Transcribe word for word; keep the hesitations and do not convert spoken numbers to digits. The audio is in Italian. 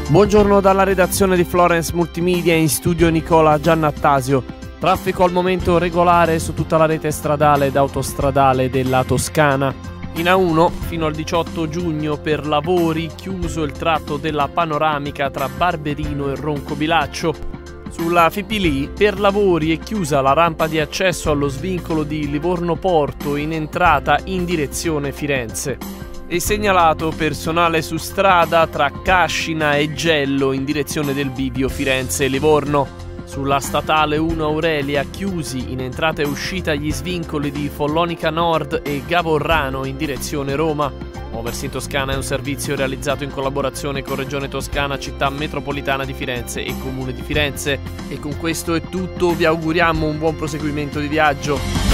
Buongiorno dalla redazione di Florence Multimedia, in studio Nicola Giannattasio. Traffico al momento regolare su tutta la rete stradale ed autostradale della Toscana. In A uno fino al diciotto giugno per lavori chiuso il tratto della panoramica tra Barberino e Roncobilaccio. Sulla Fipili per lavori è chiusa la rampa di accesso allo svincolo di Livorno Porto in entrata in direzione Firenze. È segnalato personale su strada tra Cascina e Gello in direzione del bivio Firenze-Livorno. Sulla statale uno Aurelia chiusi in entrata e uscita gli svincoli di Follonica Nord e Gavorrano in direzione Roma. Muoversi in Toscana è un servizio realizzato in collaborazione con Regione Toscana, Città Metropolitana di Firenze e Comune di Firenze. E con questo è tutto, vi auguriamo un buon proseguimento di viaggio.